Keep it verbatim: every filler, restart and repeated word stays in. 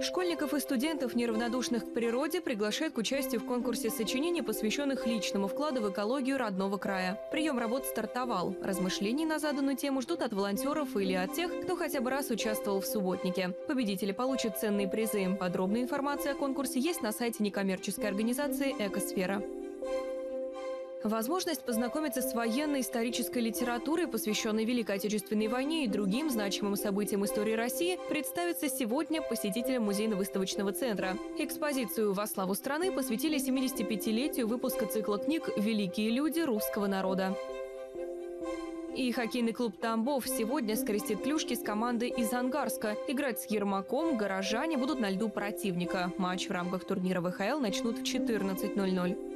Школьников и студентов, неравнодушных к природе, приглашают к участию в конкурсе сочинений, посвященных личному вкладу в экологию родного края. Прием работ стартовал. Размышлений на заданную тему ждут от волонтеров или от тех, кто хотя бы раз участвовал в субботнике. Победители получат ценные призы. Подробная информация о конкурсе есть на сайте некоммерческой организации «Экосфера». Возможность познакомиться с военной исторической литературой, посвященной Великой Отечественной войне и другим значимым событиям истории России, представится сегодня посетителям музейно-выставочного центра. Экспозицию «Во славу страны» посвятили семидесятипятилетию выпуска цикла книг «Великие люди русского народа». И хоккейный клуб «Тамбов» сегодня скрестит клюшки с командой из Ангарска. Играть с Ермаком горожане будут на льду противника. Матч в рамках турнира вэ ха эл начнут в четырнадцать ноль ноль.